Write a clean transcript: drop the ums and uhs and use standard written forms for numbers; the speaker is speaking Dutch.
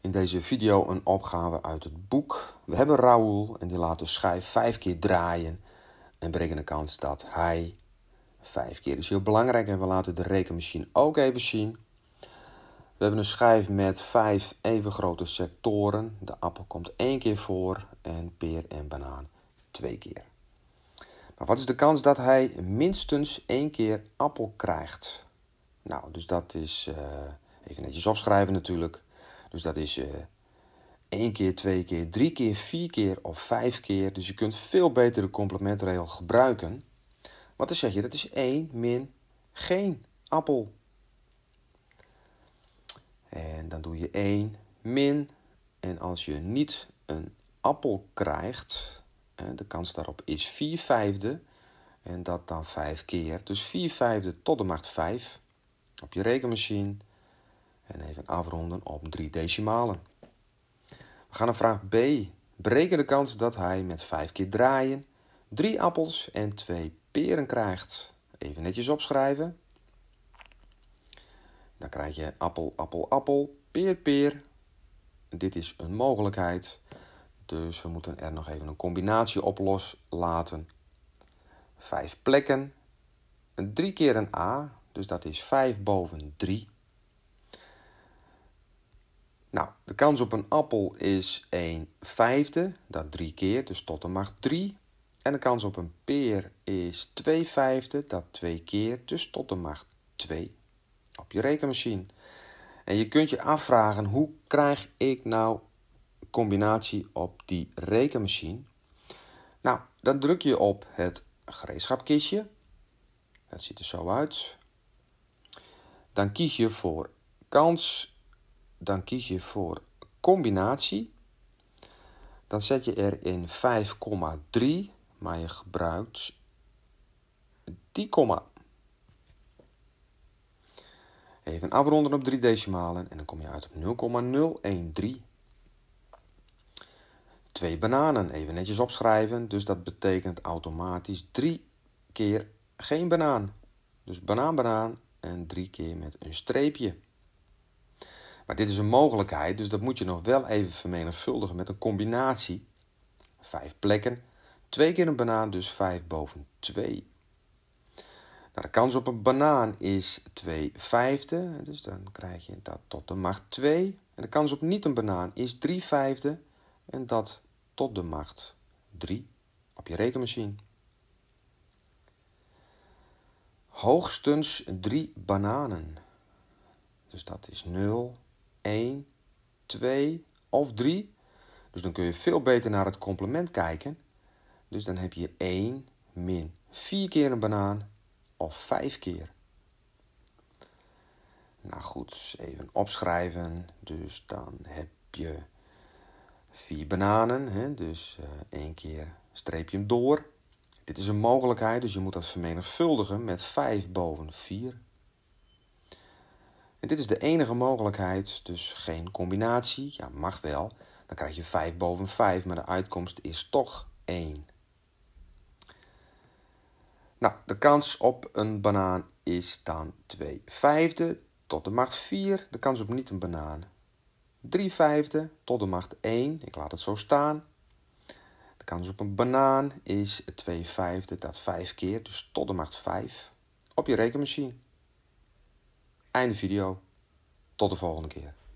In deze video een opgave uit het boek. We hebben Raoul en die laat de schijf 5 keer draaien en berekenen de kans dat hij 5 keer is heel belangrijk. En we laten de rekenmachine ook even zien. We hebben een schijf met 5 even grote sectoren. De appel komt 1 keer voor en peer en banaan 2 keer. Maar wat is de kans dat hij minstens 1 keer appel krijgt? Nou, dus dat is, even netjes opschrijven natuurlijk. Dus dat is 1 keer, 2 keer, 3 keer, 4 keer of 5 keer. Dus je kunt veel beter de complementregel gebruiken. Want dan zeg je, dat is 1 min geen appel. En dan doe je 1 min. En als je niet een appel krijgt, de kans daarop is 4/5. En dat dan 5 keer. Dus 4/5 tot de macht 5 op je rekenmachine. En even afronden op 3 decimalen. We gaan naar vraag B. Bereken de kans dat hij met 5 keer draaien 3 appels en 2 peren krijgt. Even netjes opschrijven. Dan krijg je appel, appel, appel, peer, peer. Dit is een mogelijkheid. Dus we moeten er nog even een combinatie op loslaten. 5 plekken. 3 keer een A. Dus dat is 5 boven 3. Nou, de kans op een appel is 1/5, dat 3 keer, dus tot de macht 3. En de kans op een peer is 2/5, dat 2 keer, dus tot de macht 2 op je rekenmachine. En je kunt je afvragen, hoe krijg ik nou combinatie op die rekenmachine? Nou, dan druk je op het gereedschapkistje. Dat ziet er zo uit. Dan kies je voor kans. Dan kies je voor combinatie. Dan zet je er in 5,3, maar je gebruikt die komma. Even afronden op 3 decimalen en dan kom je uit op 0,013. 2 bananen, even netjes opschrijven. Dus dat betekent automatisch 3 keer geen banaan. Dus banaan, banaan en 3 keer met een streepje. Maar dit is een mogelijkheid, dus dat moet je nog wel even vermenigvuldigen met een combinatie. 5 plekken, 2 keer een banaan, dus 5 boven 2. Nou, de kans op een banaan is 2/5, dus dan krijg je dat tot de macht 2. En de kans op niet een banaan is 3/5 en dat tot de macht 3 op je rekenmachine. Hoogstens 3 bananen. Dus dat is 0, 1, 2 of 3. Dus dan kun je veel beter naar het complement kijken. Dus dan heb je 1 min 4 keer een banaan of 5 keer. Nou goed, even opschrijven. Dus dan heb je 4 bananen. Hè? Dus 1 keer streep je hem door. Dit is een mogelijkheid, dus je moet dat vermenigvuldigen met 5 boven 4. En dit is de enige mogelijkheid, dus geen combinatie. Ja, mag wel. Dan krijg je 5 boven 5, maar de uitkomst is toch 1. Nou, de kans op een banaan is dan 2/5 tot de macht 4. De kans op niet een banaan 3/5 tot de macht 1. Ik laat het zo staan. De kans op een banaan is 2/5, dat 5 keer, dus tot de macht 5 op je rekenmachine. Einde video. Tot de volgende keer.